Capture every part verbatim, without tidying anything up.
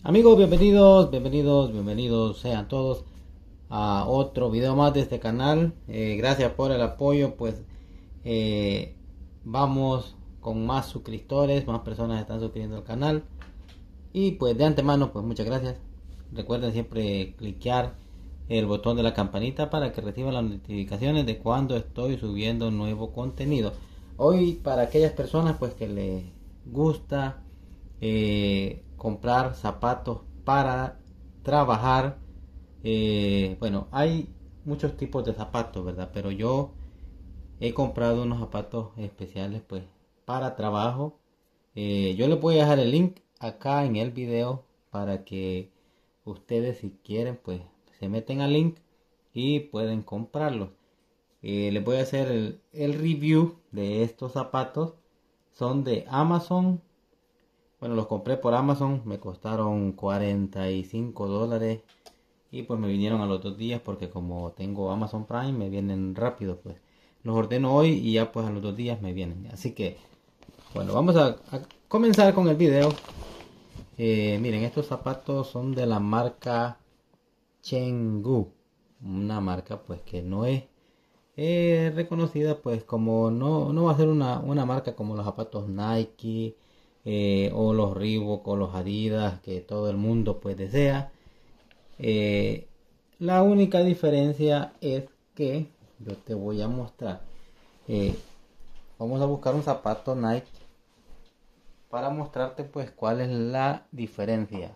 Amigos, bienvenidos, bienvenidos, bienvenidos sean todos a otro video más de este canal. Eh, gracias por el apoyo, pues eh, vamos con más suscriptores, más personas están suscribiendo al canal. Y pues de antemano, pues muchas gracias. Recuerden siempre cliquear el botón de la campanita para que reciban las notificaciones de cuando estoy subiendo nuevo contenido. Hoy, para aquellas personas pues que les gusta eh, comprar zapatos para trabajar, eh, bueno, hay muchos tipos de zapatos, verdad, pero yo he comprado unos zapatos especiales pues para trabajo. Eh, yo les voy a dejar el link acá en el video para que ustedes, si quieren, pues se meten al link y pueden comprarlos. Eh, les voy a hacer el, el review de estos zapatos. Son de Amazon. Bueno, los compré por Amazon, me costaron cuarenta y cinco dólares y pues me vinieron a los dos días porque como tengo Amazon Prime me vienen rápido, pues los ordeno hoy y ya pues a los dos días me vienen. Así que bueno, vamos a, a comenzar con el video. Eh, miren, estos zapatos son de la marca Chengdu, una marca pues que no es eh, reconocida, pues como no, no va a ser una, una marca como los zapatos Nike eh, o los Reebok o los Adidas que todo el mundo pues desea. Eh, la única diferencia es que yo te voy a mostrar. Eh, vamos a buscar un zapato Nike para mostrarte pues cuál es la diferencia.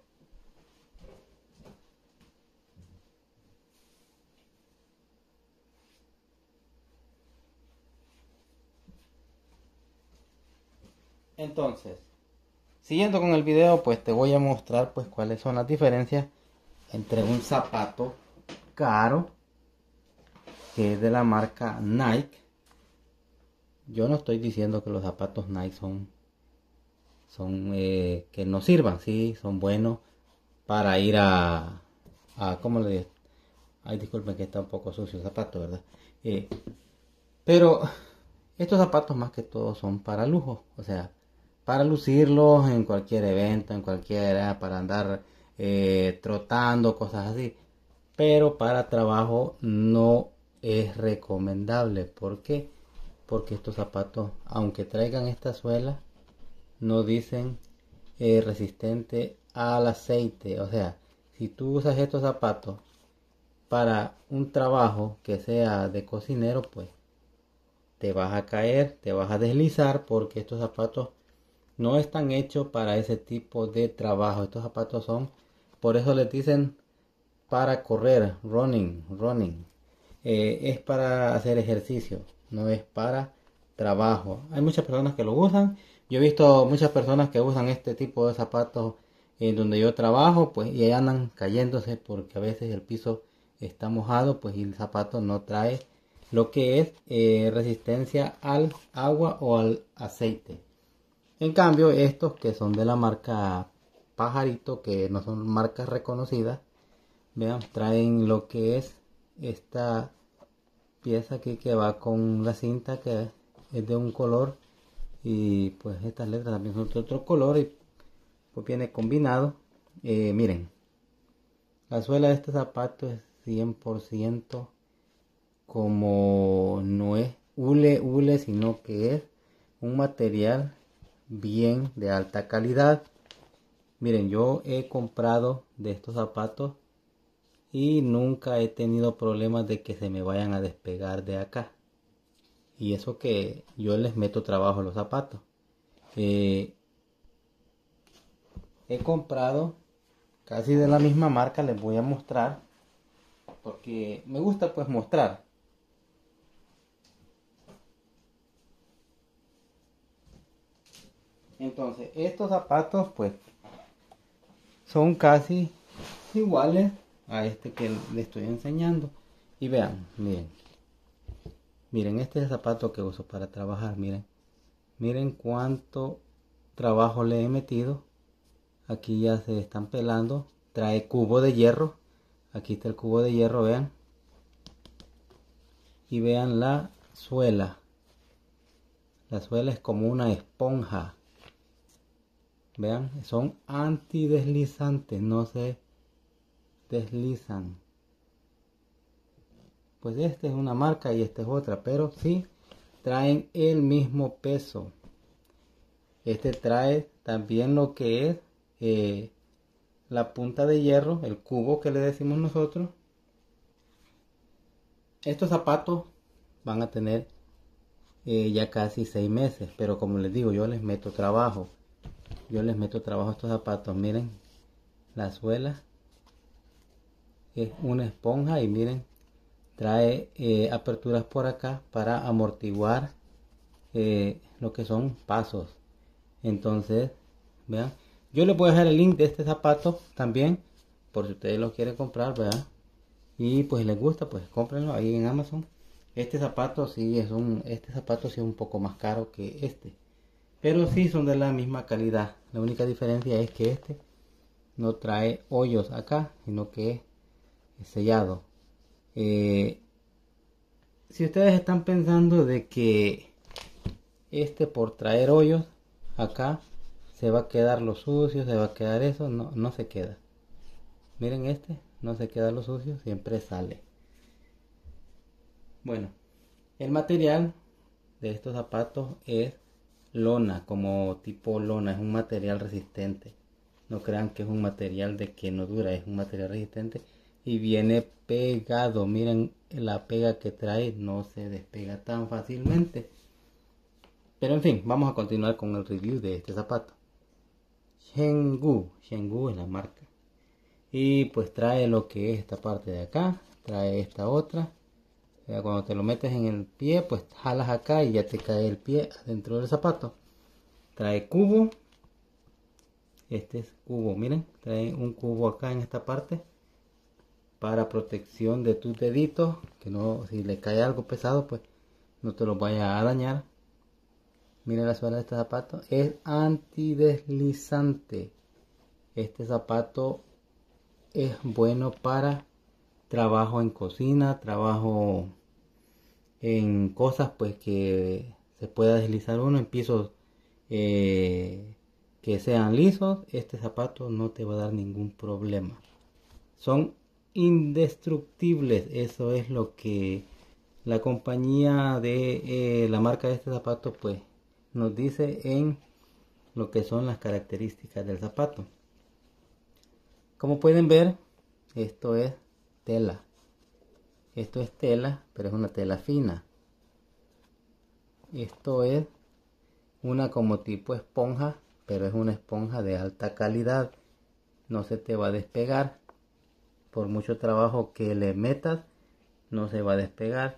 Entonces, siguiendo con el video, pues te voy a mostrar pues cuáles son las diferencias entre un zapato caro que es de la marca Nike. Yo no estoy diciendo que los zapatos Nike son son eh, que no sirvan, sí, son buenos para ir a a ¿cómo le digo? Ay, disculpen que está un poco sucio el zapato, ¿verdad? Eh, pero estos zapatos más que todo son para lujo, o sea, para lucirlos en cualquier evento, en cualquiera, para andar eh, trotando, cosas así. Pero para trabajo no es recomendable. ¿Por qué? Porque estos zapatos, aunque traigan esta suela, no dicen eh, resistente al aceite. O sea, si tú usas estos zapatos para un trabajo que sea de cocinero, pues te vas a caer, te vas a deslizar, porque estos zapatos no están hechos para ese tipo de trabajo. Estos zapatos son, por eso les dicen para correr, running, running. Eh, es para hacer ejercicio, no es para trabajo. Hay muchas personas que lo usan. Yo he visto muchas personas que usan este tipo de zapatos en donde yo trabajo, pues, y andan cayéndose porque a veces el piso está mojado, pues, y el zapato no trae lo que es eh, resistencia al agua o al aceite. En cambio, estos que son de la marca Pajarito, que no son marcas reconocidas, vean, traen lo que es esta pieza aquí que va con la cinta, que es de un color, y pues estas letras también son de otro color y pues viene combinado. Eh, miren, la suela de este zapato es cien por ciento como no es hule hule, sino que es un material bien de alta calidad. Miren, yo he comprado de estos zapatos y nunca he tenido problemas de que se me vayan a despegar de acá. Y eso que yo les meto trabajo a los zapatos. Eh, he comprado casi de la misma marca, les voy a mostrar. Porque me gusta pues mostrar. Entonces, estos zapatos pues son casi iguales a este que le estoy enseñando. Y vean, miren. Miren, este es el zapato que uso para trabajar, miren. Miren cuánto trabajo le he metido. Aquí ya se están pelando. Trae cubo de hierro. Aquí está el cubo de hierro, vean. Y vean la suela. La suela es como una esponja. Vean, son antideslizantes, no se deslizan. Pues esta es una marca y esta es otra, pero sí traen el mismo peso. Este trae también lo que es eh, la punta de hierro, el cubo que le decimos nosotros. Estos zapatos van a tener eh, ya casi seis meses, pero como les digo, yo les meto trabajo. Yo les meto trabajo a estos zapatos. Miren, la suela es una esponja y miren, trae eh, aperturas por acá para amortiguar eh, lo que son pasos. Entonces, vean, yo les voy a dejar el link de este zapato también, por si ustedes lo quieren comprar, vean. Y pues les gusta, pues cómprenlo ahí en Amazon. Este zapato sí es un, este zapato sí es un poco más caro que este, pero sí son de la misma calidad. La única diferencia es que este no trae hoyos acá, sino que es sellado. Eh, si ustedes están pensando de que este por traer hoyos acá se va a quedar lo sucio, se va a quedar eso, no, no se queda. Miren, este no se queda lo sucio, siempre sale. Bueno, el material de estos zapatos es lona, como tipo lona, es un material resistente. No crean que es un material de que no dura, es un material resistente y viene pegado. Miren la pega que trae, no se despega tan fácilmente. Pero en fin, vamos a continuar con el review de este zapato. Shenggu, Shenggu es la marca. Y pues trae lo que es esta parte de acá, trae esta otra. Cuando te lo metes en el pie, pues jalas acá y ya te cae el pie adentro del zapato. Trae cubo. Este es cubo, miren, trae un cubo acá en esta parte para protección de tus deditos, que no, si le cae algo pesado, pues no te lo vaya a dañar. Miren la suela de este zapato, es antideslizante. Este zapato es bueno para trabajo en cocina, trabajo en cosas pues que se pueda deslizar uno en pisos eh, que sean lisos. Este zapato no te va a dar ningún problema. Son indestructibles, eso es lo que la compañía de eh, la marca de este zapato pues nos dice en lo que son las características del zapato. Como pueden ver, esto es tela. Esto es tela, pero es una tela fina. Esto es una como tipo esponja, pero es una esponja de alta calidad. No se te va a despegar. Por mucho trabajo que le metas, no se va a despegar.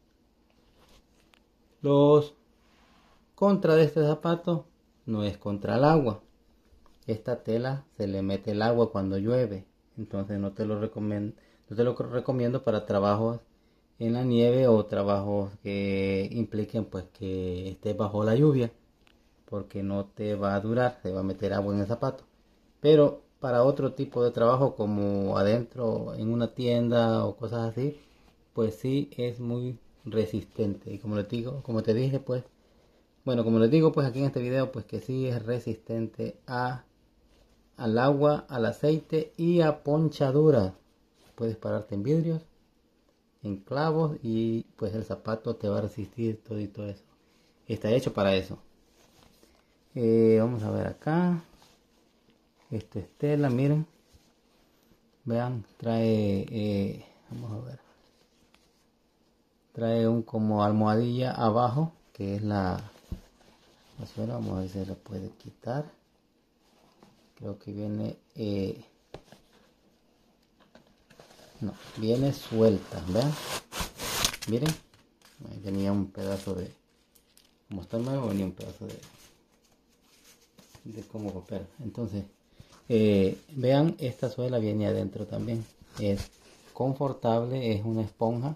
Los contra de este zapato no es contra el agua. Esta tela se le mete el agua cuando llueve. Entonces no te lo recomiendo. No te lo recomiendo para trabajos en la nieve o trabajos que impliquen pues que estés bajo la lluvia, porque no te va a durar, se va a meter agua en el zapato. Pero para otro tipo de trabajo como adentro en una tienda o cosas así, pues sí es muy resistente. Y como les digo, como te dije pues, bueno como les digo pues aquí en este video, pues que sí es resistente a al agua, al aceite y a ponchaduras. Puedes pararte en vidrios, en clavos, y pues el zapato te va a resistir todo y todo eso. Está hecho para eso. Eh, vamos a ver acá. Esto es tela, miren. Vean, trae, eh, vamos a ver. Trae un como almohadilla abajo, que es la, la suela. Vamos a ver si se la puede quitar. Creo que viene... Eh, no, viene suelta, vean. Miren, ahí venía un pedazo de... Como está nuevo, venía un pedazo de... de como papel. Entonces, eh, vean, esta suela viene adentro también. Es confortable, es una esponja.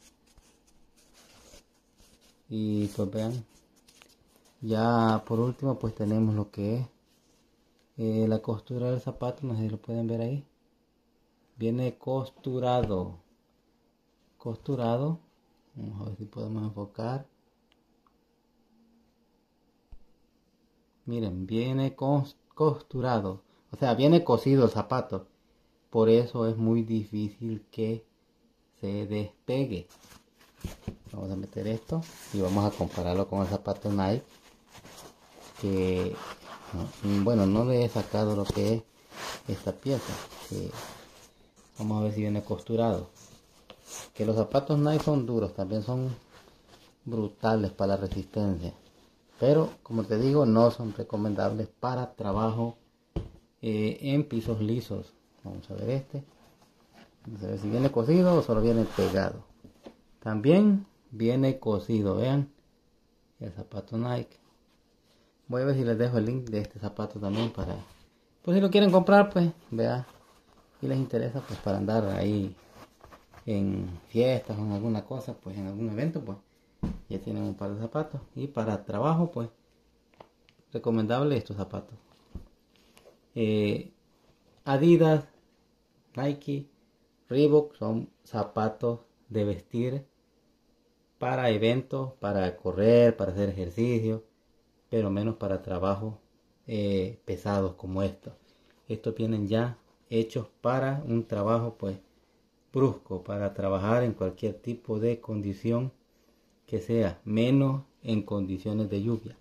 Y pues vean, ya por último pues tenemos lo que es eh, la costura del zapato. No sé si lo pueden ver ahí. Viene costurado. Costurado. Vamos a ver si podemos enfocar. Miren, viene costurado, o sea, viene cosido el zapato. Por eso es muy difícil que se despegue. Vamos a meter esto y vamos a compararlo con el zapato Nike, que bueno, no le he sacado lo que es esta pieza, que vamos a ver si viene costurado. Que los zapatos Nike son duros, también son brutales para la resistencia, pero como te digo, no son recomendables para trabajo eh, en pisos lisos. Vamos a ver este, vamos a ver si viene cosido o solo viene pegado. También viene cosido, vean el zapato Nike. Voy a ver si les dejo el link de este zapato también, para pues si lo quieren comprar, pues vea, si les interesa, pues para andar ahí en fiestas o en alguna cosa, pues en algún evento, pues ya tienen un par de zapatos. Y para trabajo, pues recomendable estos zapatos. eh, Adidas, Nike, Reebok son zapatos de vestir para eventos, para correr, para hacer ejercicio, pero menos para trabajos eh, pesados como estos. Estos vienen ya hechos para un trabajo pues brusco, para trabajar en cualquier tipo de condición que sea, menos en condiciones de lluvia.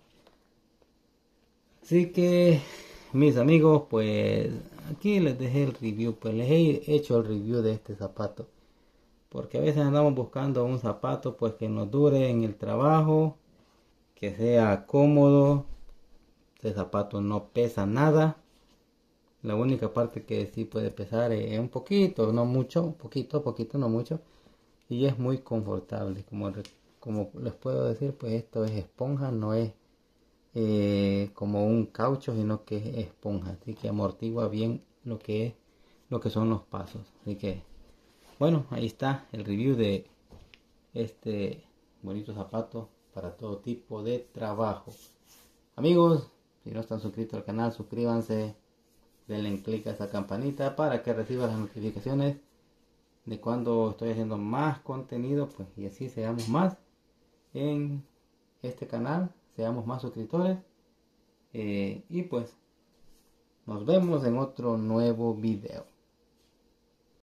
Así que mis amigos, pues aquí les dejé el review, pues les he hecho el review de este zapato, porque a veces andamos buscando un zapato pues que nos dure en el trabajo, que sea cómodo. Este zapato no pesa nada, la única parte que sí puede pesar es un poquito, no mucho, un poquito, poquito, no mucho, y es muy confortable. Como, como les puedo decir, pues esto es esponja, no es eh, como un caucho, sino que es esponja, así que amortigua bien lo que es, lo que son los pasos. Así que bueno, ahí está el review de este bonito zapato para todo tipo de trabajo. Amigos, si no están suscritos al canal, suscríbanse, denle clic a esa campanita para que reciban las notificaciones de cuando estoy haciendo más contenido, pues, y así seamos más en este canal, seamos más suscriptores. Eh, y pues nos vemos en otro nuevo video.